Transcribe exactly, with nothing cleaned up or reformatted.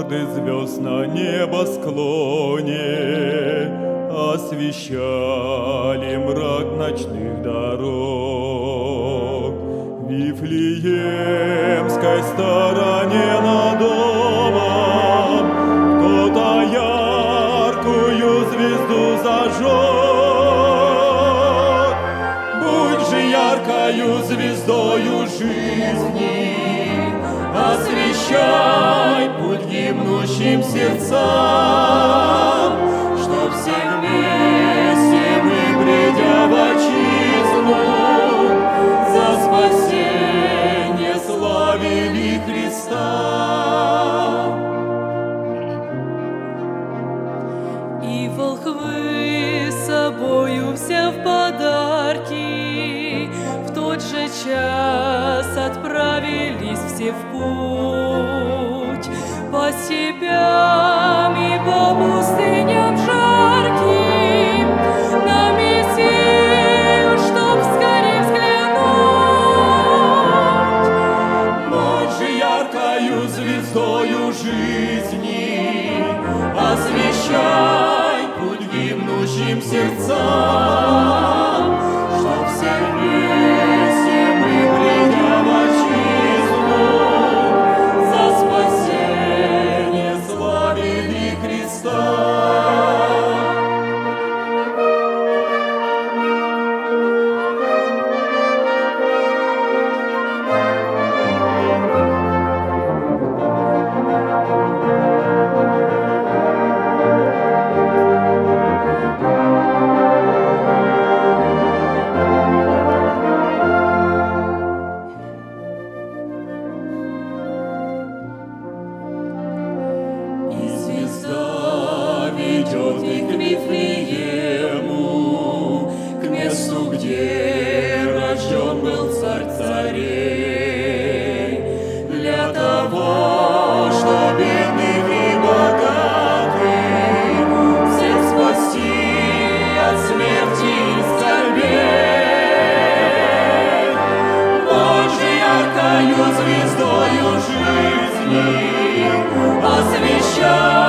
миллиарды звезд на небосклоне освещали мрак ночных дорог. В Вифлеемской стороне над домом кто-то яркую звезду зажег. Будь же яркою звездою жизни, освещай путь гибнущим сердцам, чтоб все вместе мы, придя в отчизну, за спасение славили Христа. И волхвы с собою все в подарки в тот же час отправились все в путь по степям и по пустыням жарким, на Мессию, чтоб скорее взглянуть. Будь же яркою звездою жизни, освещай путь гибнущим сердцам, чтоб все вместе мы, придя в отчизну, за спасение славили Христа. Идет и к Вифлеему, к месту, где рожден был царь царей, для того, чтоб бедных и богатых всех спасти от смерти и скорбей. Будь же яркою звездою жизни, освещай